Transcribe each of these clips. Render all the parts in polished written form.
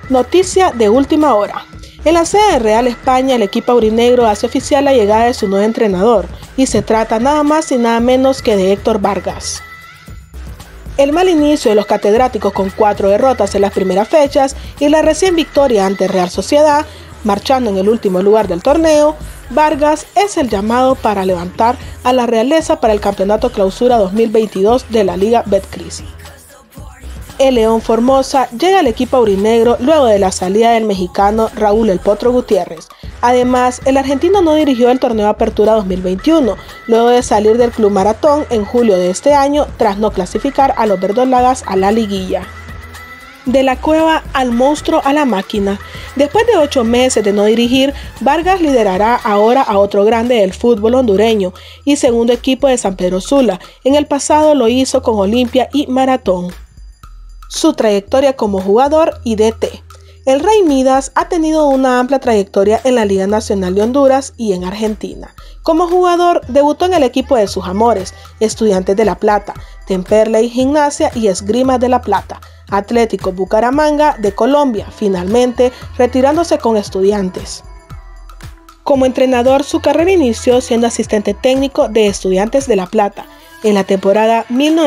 Noticia de última hora. En la sede de Real España, el equipo aurinegro hace oficial la llegada de su nuevo entrenador, y se trata nada más y nada menos que de Héctor Vargas. El mal inicio de los catedráticos con 4 derrotas en las primeras fechas y la recién victoria ante Real Sociedad, marchando en el último lugar del torneo, Vargas es el llamado para levantar a la realeza para el Campeonato Clausura 2022 de la Liga Betcris. El León Formosa llega al equipo aurinegro luego de la salida del mexicano Raúl El Potro Gutiérrez. Además, el argentino no dirigió el torneo Apertura 2021, luego de salir del Club Maratón en julio de este año tras no clasificar a los verdolagas a la liguilla. De la cueva al monstruo a la máquina. Después de 8 meses de no dirigir, Vargas liderará ahora a otro grande del fútbol hondureño y segundo equipo de San Pedro Sula. En el pasado lo hizo con Olimpia y Maratón. Su trayectoria como jugador y DT. El Rey Midas ha tenido una amplia trayectoria en la Liga Nacional de Honduras y en Argentina. Como jugador, debutó en el equipo de sus amores, Estudiantes de La Plata, Temperley Gimnasia y Esgrima de La Plata, Atlético Bucaramanga de Colombia, finalmente retirándose con Estudiantes. Como entrenador, su carrera inició siendo asistente técnico de Estudiantes de La Plata en la temporada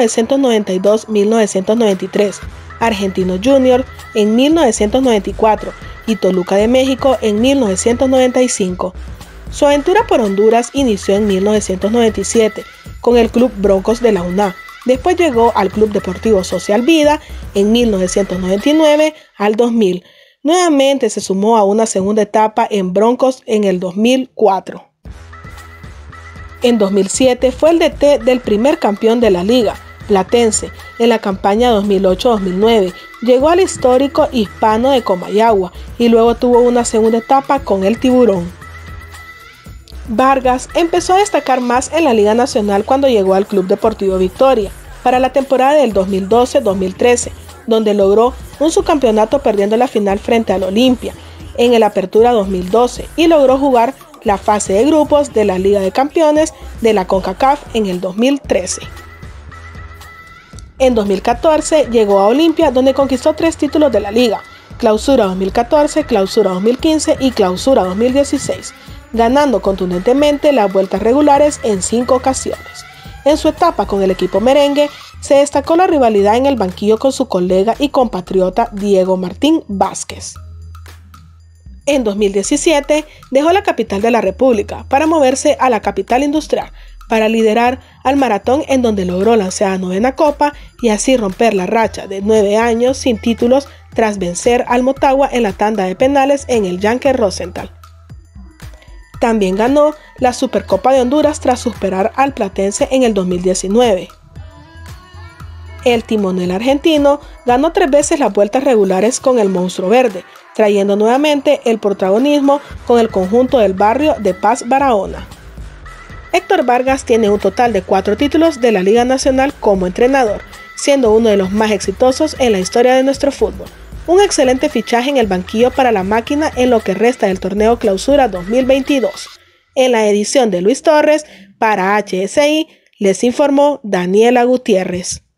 1992-1993, Argentino Junior en 1994 y Toluca de México en 1995. Su aventura por Honduras inició en 1997 con el Club Broncos de la UNA. Después llegó al Club Deportivo Social Vida en 1999 al 2000. Nuevamente se sumó a una segunda etapa en Broncos en el 2004. En 2007 fue el DT del primer campeón de la liga, Platense, en la campaña 2008-2009. Llegó al histórico Hispano de Comayagua y luego tuvo una segunda etapa con el Tiburón. Vargas empezó a destacar más en la Liga Nacional cuando llegó al Club Deportivo Victoria para la temporada del 2012-2013, donde logró un subcampeonato perdiendo la final frente al Olimpia en el Apertura 2012 y logró jugar la fase de grupos de la Liga de Campeones de la CONCACAF en el 2013. En 2014 llegó a Olimpia, donde conquistó 3 títulos de la liga, Clausura 2014, Clausura 2015 y Clausura 2016, ganando contundentemente las vueltas regulares en 5 ocasiones. En su etapa con el equipo merengue, se destacó la rivalidad en el banquillo con su colega y compatriota Diego Martín Vázquez. En 2017 dejó la capital de la República para moverse a la capital industrial para liderar al Maratón, en donde logró la 9ª copa y así romper la racha de 9 años sin títulos tras vencer al Motagua en la tanda de penales en el Yankee Rosenthal. También ganó la Supercopa de Honduras tras superar al Platense en el 2019. El timonel argentino ganó 3 veces las vueltas regulares con el Monstruo Verde, trayendo nuevamente el protagonismo con el conjunto del barrio de Paz Barahona. Héctor Vargas tiene un total de 4 títulos de la Liga Nacional como entrenador, siendo uno de los más exitosos en la historia de nuestro fútbol. Un excelente fichaje en el banquillo para la máquina en lo que resta del torneo Clausura 2022. En la edición de Luis Torres, para HSI, les informó Daniela Gutiérrez.